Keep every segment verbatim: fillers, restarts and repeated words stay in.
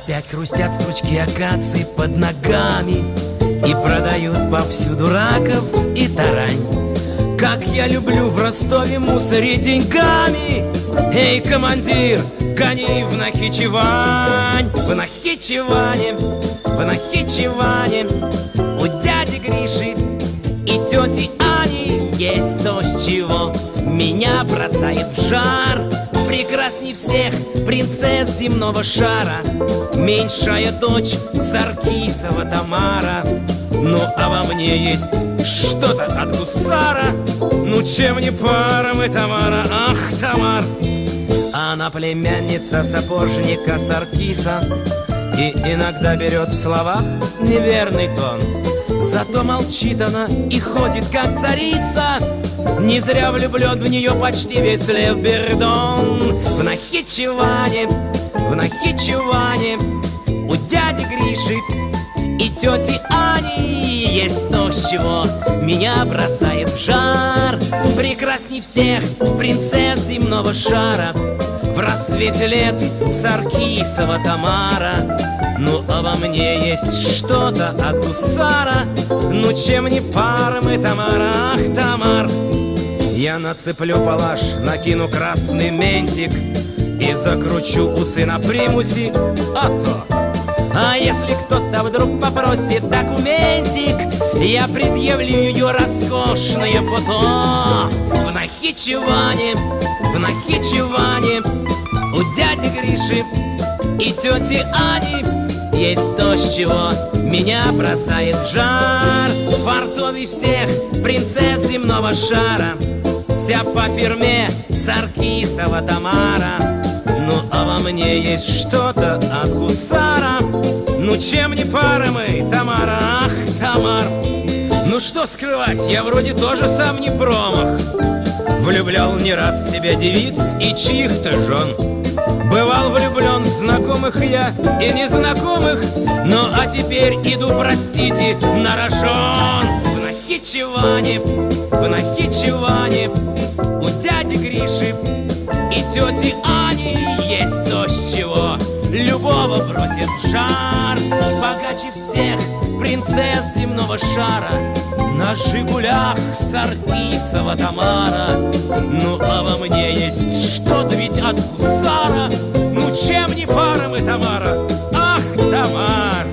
Опять хрустят стручки акации под ногами и продают повсюду раков и тарань. Как я люблю в Ростове мусорить деньгами. Эй, командир, гони в Нахичевань. В Нахичеване, в Нахичеване у дяди Гриши и тети Ани есть то, с чего меня бросает в жар. Прекрасней всех принцесс земного шара меньшая дочь Саркисова Тамара. Ну а во мне есть что-то от гусара. Ну чем не пара мы, Тамара, ах, Тамар. Она племянница сапожника Саркиса и иногда берет в словах неверный тон. Зато молчит она и ходит как царица. Не зря влюблен в нее почти весь Лев Бердон. В Нахичеване, в Нахичеване у дяди Гриши и тети Ани есть то, с чего меня бросает в жар. Прекрасней всех принцесс земного шара в рассвете лет Саркисова Тамара. Ну а во мне есть что-то от гусара. Ну чем не пара мы, Тамара, ах, Тамар. Я нацеплю палаш, накину красный ментик и закручу усы на примусе, а то. А если кто-то вдруг попросит документик, я предъявлю ее роскошное фото. В Нахичеване, в Нахичеване у дяди Гриши и тети Ани есть то, с чего меня бросает в жар. В Ростове всех принцесс земного шара вся по фирме Саркисова Тамара. Ну а во мне есть что-то от гусара. Ну чем не пара мы, Тамара, ах, Тамар. Ну что скрывать, я вроде тоже сам не промах. Влюблял не раз себе девиц и чьих-то жен. Бывал влюблен в знакомых я и незнакомых. Ну а теперь иду, простите, на рожон. В Нахичеване, в Нахичеване у дяди Гриши и тети Ани есть то, с чего любого бросит в жар. Богаче всех принцесс земного шара на Жигулях Саркисова Тамара. Ну а во мне есть что-то ведь от гусара. Ну чем не пара мы, Тамара, ах, Тамар.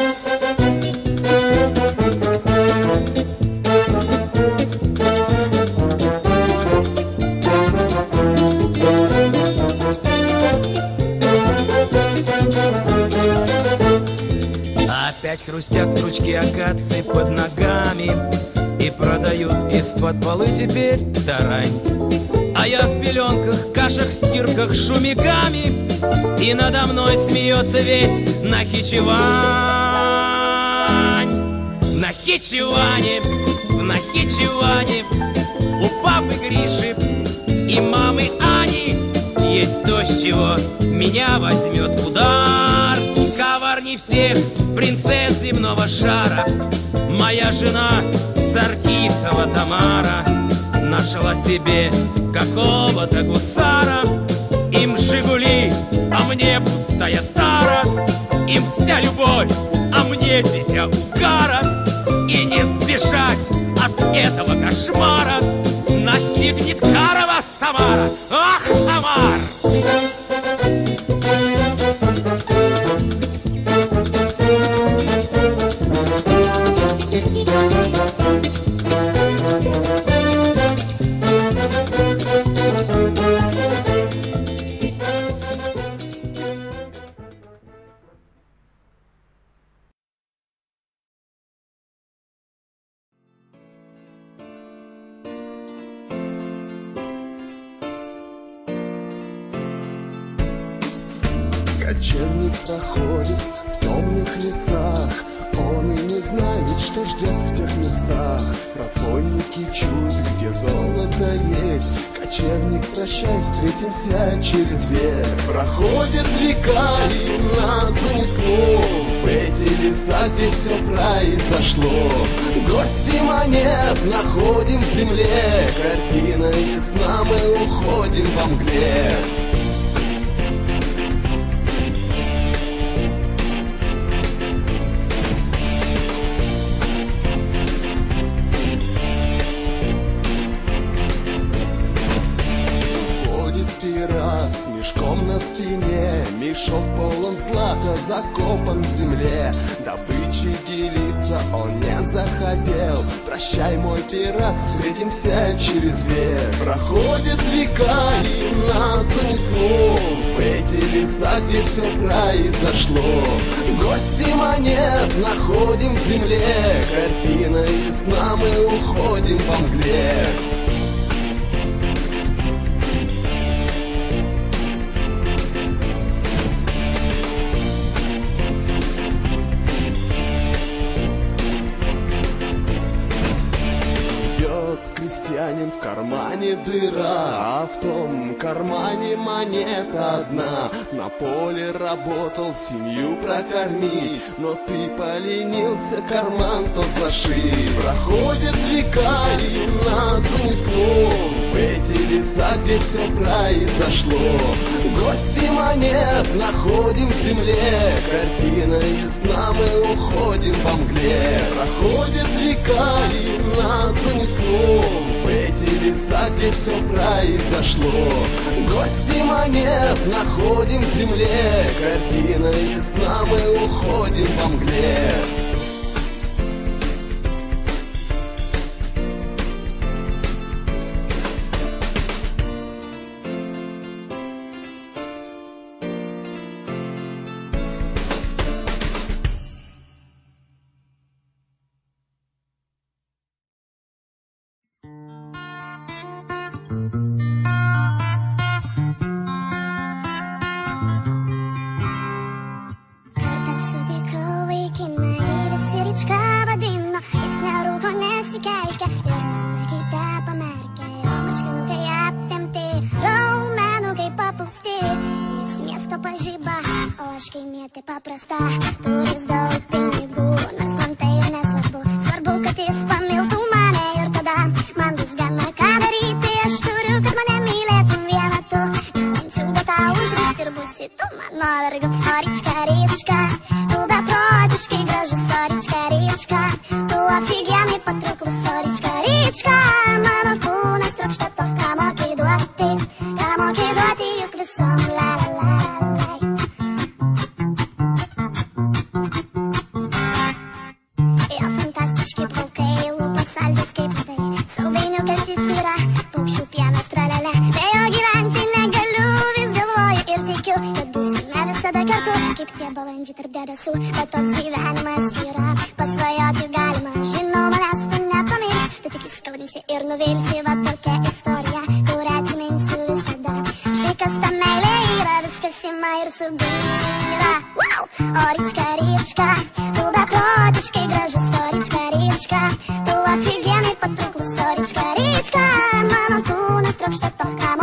Опять хрустят стручки акации под ногами и продают из-под полы теперь тарань. А я в пеленках, кашах, стирках, шумигами, и надо мной смеется весь Нахичевань. В Нахичеване, в Нахичеване у папы Гриши и мамы Ани есть то, с чего меня возьмет в удар. Коварней всех принцесс земного шара моя жена Саркисова Тамара нашла себе какого-то гусара. Им Жигули, а мне пустая тара. Им вся любовь, а мне дитя угара. И не сбежать от этого кошмара настигнет кара вас, Тамара, ах, Тамар. Кочевник проходит в темных лесах, он и не знает, что ждет в тех местах. Разбойники чуют, где золото есть. Кочевник, прощай, встретимся через век. Проходят века, и нас занесло в эти леса, где все произошло. Гости монет находим в земле, картина ясна, мы уходим во мгле. мешок полон злата, закопан в земле. Добычей делиться он не захотел. Прощай, мой пират, встретимся через век. Проходят века, и нас занесло в эти леса, где все произошло. Гости монет находим в земле, картина из сна, мы уходим во мгле. Крестьянин, в кармане дыра, а в том кармане монета одна. На поле работал, семью прокормить, но ты поленился, карман тот зашиб. Проходят века, и нас занесло в эти леса, где все произошло. Гости монет находим в земле, картина из сна, мы уходим во мгле. Проходят века, и нас занесло в эти леса, где все произошло. Гости монет находим в земле, картина из сна, мы уходим во мгле. Paprasta, turis daug pinigų, nors man tai ir nesvarbu. Svarbu, kad jis pamiltų mane ir tada man bus gana ką daryti. Aš turiu, kad mane mylėtum vieną tu. Nemančiau, bet tau užrišti ir būsi tu mano vergu. O ryčka, ryčka, tu beprotiškai gražus. O ryčka, ryčka, tu офигенный patrauklus. O ryčka, ryčka, mano kūnas trokšta to, ką moki duoti, ką moki duoti juk visom. La la la la. Kaip tie balandžiai tarp debesų, bet toks gyvenimas yra, pasvajoti galima. Žinau, manęs tu nepamirši, tu tik įskaudinsi ir nuvilsi. Va tokia istorija, kurią atsiminsiu visada. Štai kas ta meilė yra, viskas ima ir subyra. Wow! O ryčka, ryčka, tu beprotiškai gražus. O ryčka, ryčka, tu офигенный patrauklus. O ryčka, ryčka, mano kūnas trokšta to, ką